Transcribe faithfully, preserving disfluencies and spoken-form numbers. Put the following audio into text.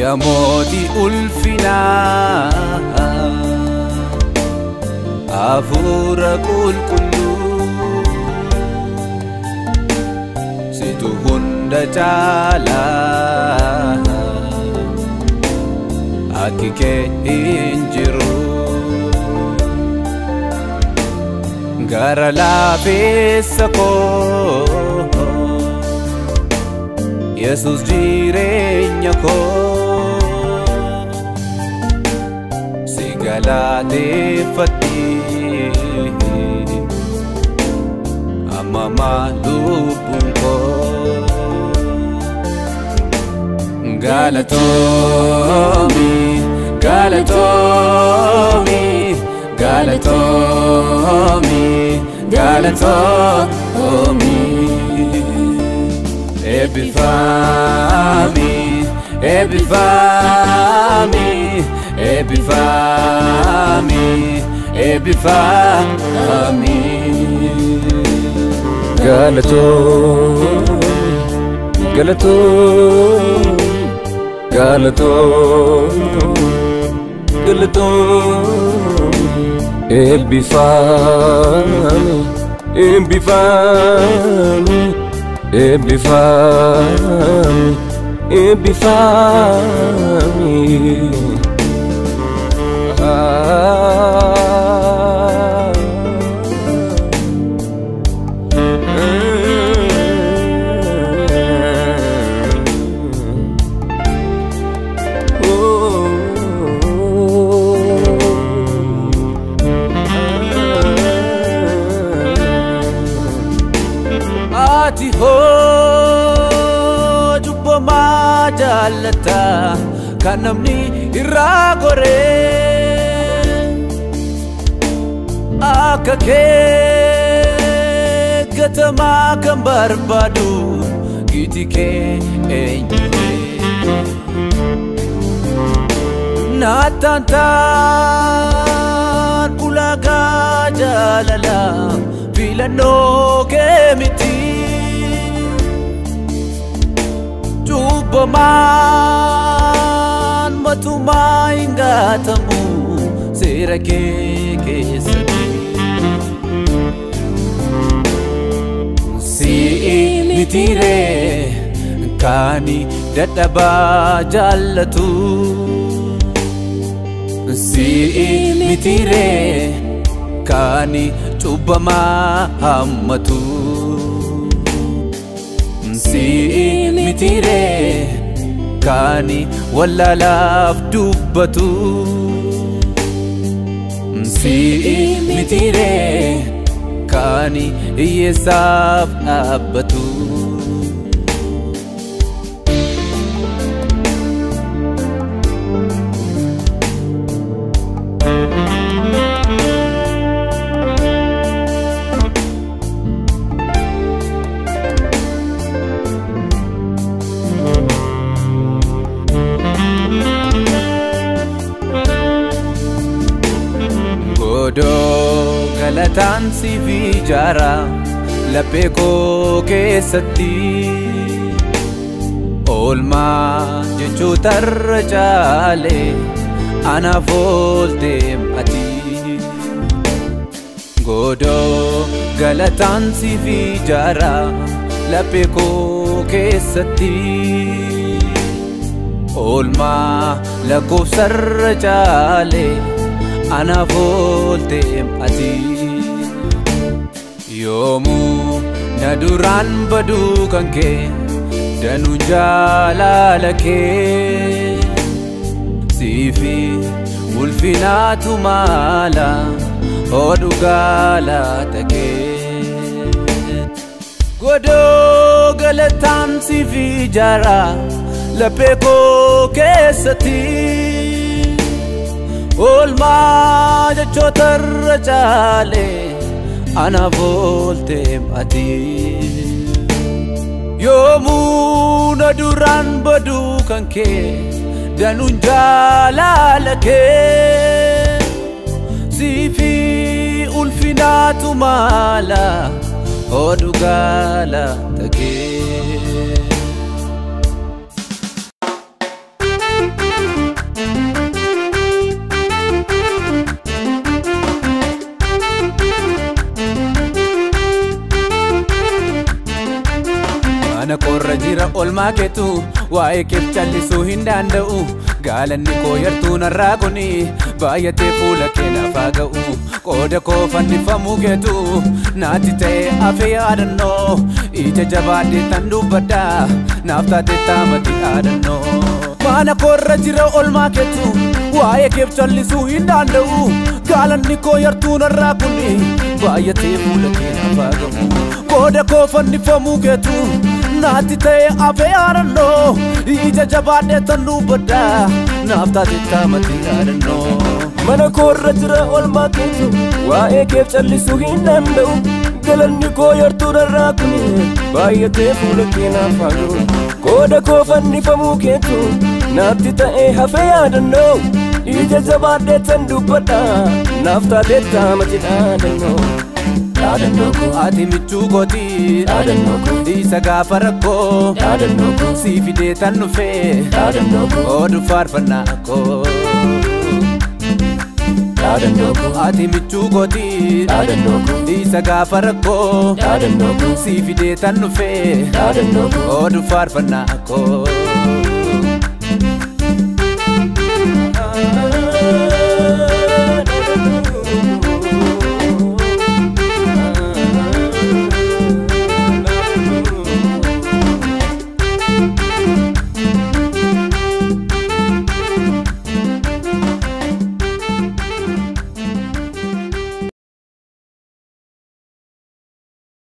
Ya mootii ulfinaa Hafuura qulqulluu situ hunda caalaa akki kee hin jiru gara laafeessa koo Yesus jireenya koo si galateeffadhi amma lubbuun koo galatoomi galatoomi galatoomi galatoomi eebbifamaa eebbifamaa eebbifamaa eebbifamaa Galatoo Galatoo Galatoo Galatoo eebbifamaa eebbifamaa eebbifamaa eebbifamaa Ati hoo jubbamaa jaallata kan namni irraa goree akka kee gatamaa kan barbaadu giti kee eenyulee naataan taan ulaagaa jaalala filannoo kee miti Jubbamaan matumaa hin gaatamu seera kee keessatti si'i mitiree kaani dadhabaa jaallatu si'i mitiree kaani cubbamaa hammatu si'i mitiree kaani wallalaaf dubbatu si'i mitiree kaani hiyyeessaaf dhaabbatu Godoo galataan siif ijaara laphee koo keessatti oolmaa jechootarra caalee anaaf ooltee ati Godoo galataan siif ijaara laphee koo keessatti oolmaa lakkoofsarra caalee anaaf ooltee ati yoomuu na duraan baduu kan kee danuun jaalala kee siifi ulfinaatu maala hodhu galata kee Godoo galataan siif ijaara laphee koo keessatti oolmaa jechootarra caalee anaaf ooltee ati yoomuu na duraan baduu kan kee danuun jaalala kee siifi ulfinaatu maala hodhu galata kee korra jira olmaa keetu waa'ee keef callisuu hin danda'u gaalanni koo yartuu narraa kuni baay'atee fuula kee naaf haa ga'u qooda koo fannifamuu keetu naatti ta'e hafe yaadannoo ija jabaadhee tan dubbadha naaf taate taamati yaadannoo mana korra jira olmaa keetu waa'ee keef callisuu hin danda'u gaalanni koo yartuu narraa kuni baay'atee fuula kee naaf haa ga'u qooda koo fannifamuu keetu naatti ta'e hafe yaadannoo ija jabaadhee tan dubbadha naaf taate taamati yaadannoo mana korra jira olmaa keetu waa'ee keef callisuu hin danda'u gaalanni koo yartuu narraa kuni baay'atee fuula kee naaf haa ga'u qooda koo fannifamuu keetu naatti ta'e hafe yaadannoo ija jabaadhee tan dubbadha naaf taate taamati yaadannoo yaadannoo koo ati michuu kooti yaadannoo koo isa gaafa rakkoo yaadannoo koo si fidee tan dhufee yaadannoo koo oduu faarfannaa koo yaadannoo koo ati michuu kooti yaadannoo koo isa gaafa rakkoo yaadannoo koo si fidee tan dhufee yaadannoo koo oduu faarfannaa koo